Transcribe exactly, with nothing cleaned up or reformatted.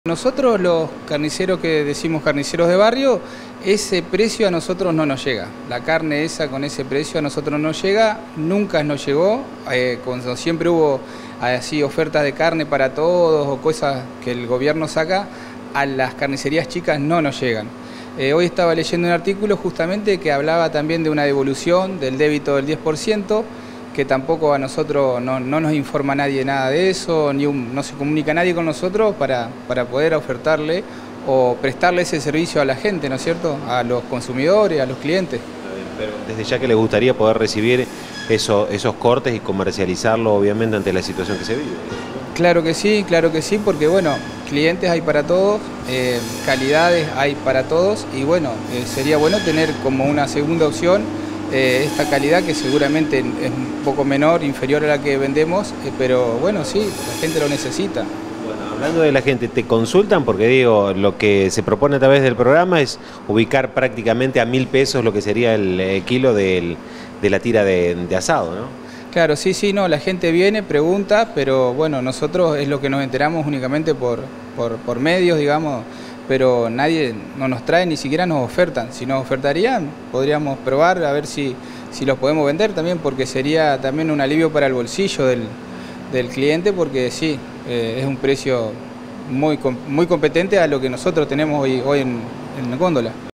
Nosotros los carniceros que decimos carniceros de barrio, ese precio a nosotros no nos llega. La carne esa con ese precio a nosotros no nos llega, nunca nos llegó. Eh, cuando siempre hubo así ofertas de carne para todos o cosas que el gobierno saca, a las carnicerías chicas no nos llegan. Eh, hoy estaba leyendo un artículo justamente que hablaba también de una devolución del débito del diez por ciento, que tampoco a nosotros no, no nos informa nadie nada de eso, ni un, no se comunica nadie con nosotros para, para poder ofertarle o prestarle ese servicio a la gente, ¿no es cierto?, a los consumidores, a los clientes. Pero desde ya que les gustaría poder recibir eso, esos cortes y comercializarlo obviamente ante la situación que se vive. Claro que sí, claro que sí, porque bueno, clientes hay para todos, eh, calidades hay para todos y bueno, eh, sería bueno tener como una segunda opción Eh, esta calidad que seguramente es un poco menor, inferior a la que vendemos, eh, pero bueno, sí, la gente lo necesita. Bueno, hablando de la gente, ¿te consultan? Porque digo, lo que se propone a través del programa es ubicar prácticamente a mil pesos lo que sería el, el kilo del, de la tira de, de asado, ¿no? Claro, sí, sí, no, la gente viene, pregunta, pero bueno, nosotros es lo que nos enteramos únicamente por, por, por medios, digamos, pero nadie no nos trae, ni siquiera nos ofertan. Si nos ofertarían, podríamos probar a ver si, si los podemos vender también, porque sería también un alivio para el bolsillo del, del cliente, porque sí, eh, es un precio muy, muy competente a lo que nosotros tenemos hoy, hoy en, en la góndola.